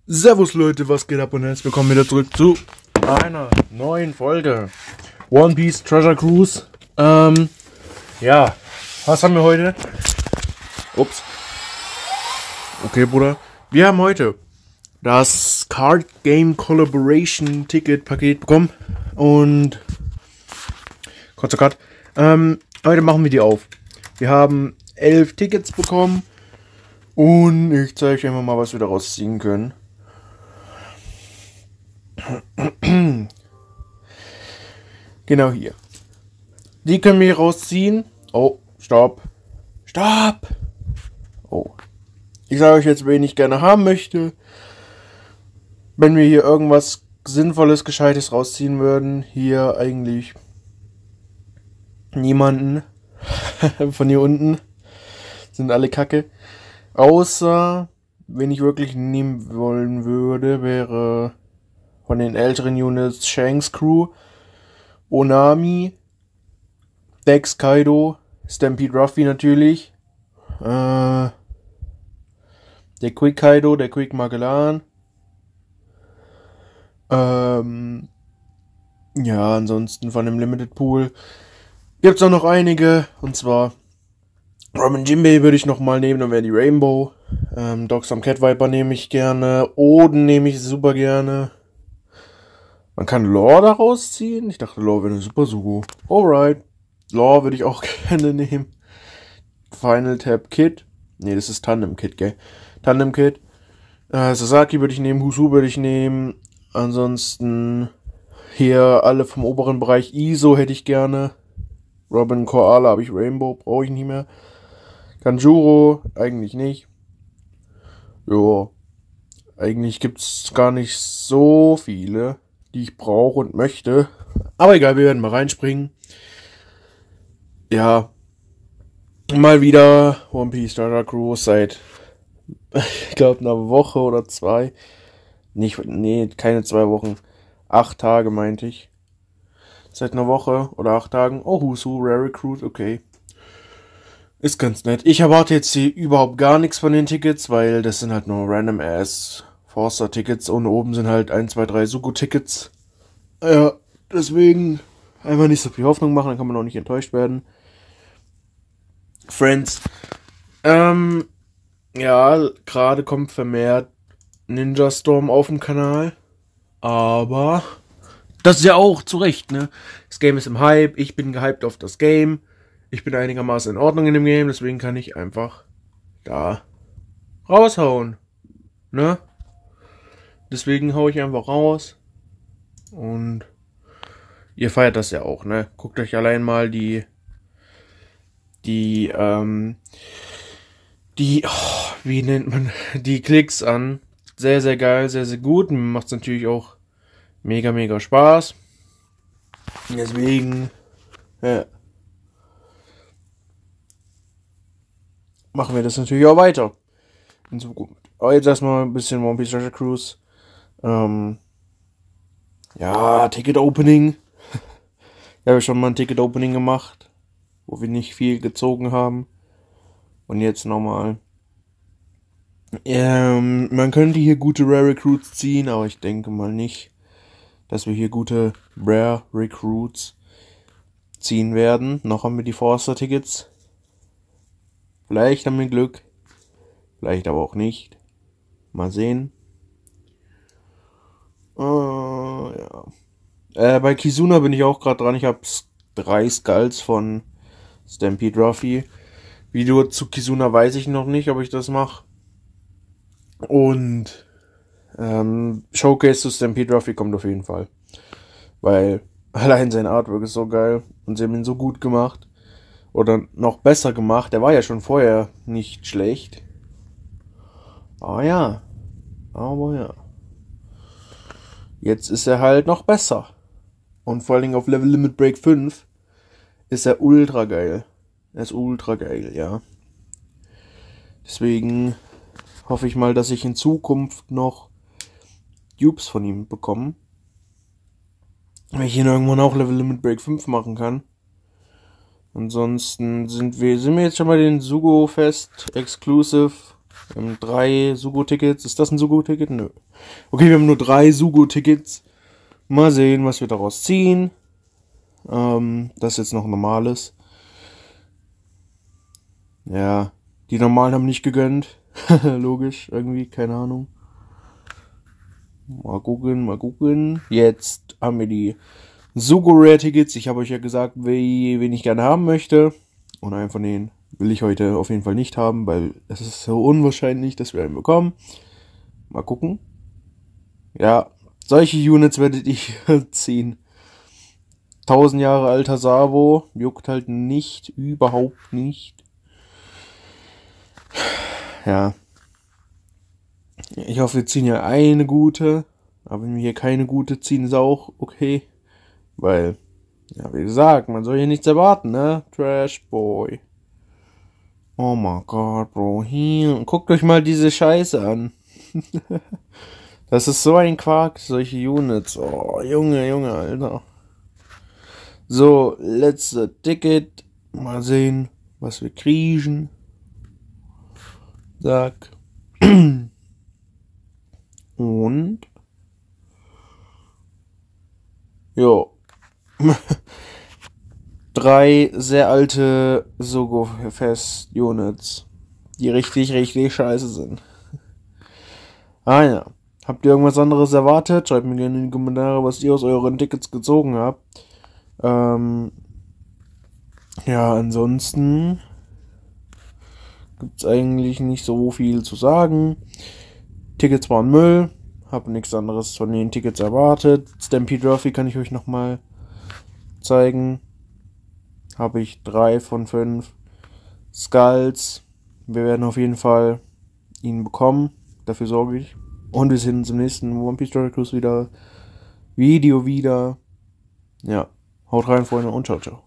Servus Leute, was geht ab und herzlich willkommen wieder zurück zu einer neuen Folge One Piece Treasure Cruise. Ja, was haben wir heute? Ups. Okay, Bruder. Wir haben heute das Card Game Collaboration Ticket Paket bekommen und kurzer Cut. Heute machen wir die auf. Wir haben 11 Tickets bekommen und ich zeige euch einfach mal, was wir daraus ziehen können. Genau hier. Die können wir hier rausziehen. Oh, stopp. Stopp! Oh. Ich sage euch jetzt, wen ich gerne haben möchte. Wenn wir hier irgendwas Sinnvolles, Gescheites rausziehen würden. Hier eigentlich niemanden. Von hier unten. Sind alle Kacke. Außer, wen ich wirklich nehmen wollen würde, wäre von den älteren Units Shanks Crew, Onami, Dex Kaido, Stampede Ruffy natürlich, der Quick Kaido, der Quick Magellan, ja, ansonsten von dem Limited Pool gibt's auch noch einige, und zwar Robin Jinbei würde ich nochmal nehmen, dann wäre die Rainbow, Dogsam Cat Viper nehme ich gerne, Oden nehme ich super gerne. Man kann Lore daraus ziehen? Ich dachte, Lore wäre eine Super Sugo. Alright. Lore würde ich auch gerne nehmen. Final Tap Kid. Ne, das ist Tandem Kid, gell? Tandem Kid. Sasaki würde ich nehmen. Husu würde ich nehmen. Ansonsten hier alle vom oberen Bereich. Iso hätte ich gerne. Robin Koala habe ich. Rainbow brauche ich nicht mehr. Kanjuro eigentlich nicht. Jo. Eigentlich gibt es gar nicht so viele, die ich brauche und möchte. Aber egal, wir werden mal reinspringen. Ja. Mal wieder One Piece Treasure Cruise seit, ich glaube, einer Woche oder zwei. Nee, keine 2 Wochen. 8 Tage meinte ich. Seit einer Woche oder 8 Tagen. Oh, Husu, Rare Recruit, okay. Ist ganz nett. Ich erwarte jetzt hier überhaupt gar nichts von den Tickets, weil das sind halt nur random ass Forster-Tickets und oben sind halt 1, 2, 3 Sugo-Tickets. Ja, deswegen einfach nicht so viel Hoffnung machen, dann kann man auch nicht enttäuscht werden. Friends. Ja, gerade kommt vermehrt Ninja Storm auf dem Kanal. Aber das ist ja auch zu Recht, ne? Das Game ist im Hype, ich bin gehypt auf das Game. Ich bin einigermaßen in Ordnung in dem Game, deswegen kann ich einfach da raushauen. Ne? Deswegen hau ich einfach raus. Und ihr feiert das ja auch, ne? Guckt euch allein mal die wie nennt man, die Klicks an. Sehr, sehr geil, sehr, sehr gut. Mir macht es natürlich auch mega, mega Spaß. Deswegen, ja, machen wir das natürlich auch weiter. In Zukunft. Aber jetzt erstmal ein bisschen One Piece Treasure Cruise. Ja, Ticket Opening. Ich habe schon mal ein Ticket Opening gemacht, wo wir nicht viel gezogen haben. Und jetzt nochmal. Man könnte hier gute Rare Recruits ziehen, aber ich denke mal nicht, dass wir hier gute Rare Recruits ziehen werden. Noch haben wir die Forster Tickets. Vielleicht haben wir Glück. Vielleicht aber auch nicht. Mal sehen. Ja. Bei Kizuna bin ich auch gerade dran. Ich habe 3 Skulls von Stampede Ruffy. Video zu Kizuna weiß ich noch nicht, ob ich das mache. Und Showcase zu Stampede Ruffy kommt auf jeden Fall. Weil allein sein Artwork ist so geil. Und sie haben ihn so gut gemacht. Oder noch besser gemacht. Der war ja schon vorher nicht schlecht. Aber ja. Jetzt ist er halt noch besser. Und vor allen Dingen auf Level Limit Break 5 ist er ultra geil. Er ist ultra geil, ja. Deswegen hoffe ich mal, dass ich in Zukunft noch Dupes von ihm bekomme. Wenn ich ihn irgendwann auch Level Limit Break 5 machen kann. Ansonsten sind wir jetzt schon bei den Sugo Fest Exclusive Wir haben 3 Sugo-Tickets. Ist das ein Sugo-Ticket? Nö. Okay, wir haben nur 3 Sugo-Tickets. Mal sehen, was wir daraus ziehen. Das ist jetzt noch normales. Ja, die normalen haben nicht gegönnt. Logisch, irgendwie, keine Ahnung. Mal gucken. Jetzt haben wir die Sugo Rare Tickets. Ich habe euch ja gesagt, wen ich gerne haben möchte. Und einen von denen will ich heute auf jeden Fall nicht haben, weil es ist so unwahrscheinlich, dass wir einen bekommen. Mal gucken. Ja, solche Units werdet ich ziehen. 1000 Jahre alter Sabo. Juckt halt nicht, überhaupt nicht. Ja. Ich hoffe, wir ziehen ja eine gute. Aber wenn wir hier keine gute ziehen, ist auch okay. Weil, ja, wie gesagt, man soll hier nichts erwarten, ne? Trash Boy. Oh mein Gott, Bro. Hier, guckt euch mal diese Scheiße an. Das ist so ein Quark, solche Units. Oh, Junge, Alter. So, letzte Ticket. Mal sehen, was wir kriegen. Zack. Und. Jo. 3 sehr alte Sogo-Fest-Units, die richtig scheiße sind. Ah ja. Habt ihr irgendwas anderes erwartet? Schreibt mir gerne in die Kommentare, was ihr aus euren Tickets gezogen habt. Ja, ansonsten gibt's eigentlich nicht so viel zu sagen. Tickets waren Müll. Hab nichts anderes von den Tickets erwartet. Stampede Trophy kann ich euch nochmal zeigen. Habe ich 3 von 5 Skulls. Wir werden auf jeden Fall ihn bekommen. Dafür sorge ich. Und wir sehen uns im nächsten One Piece Story Cruise Video wieder. Ja, haut rein, Freunde, und ciao, ciao.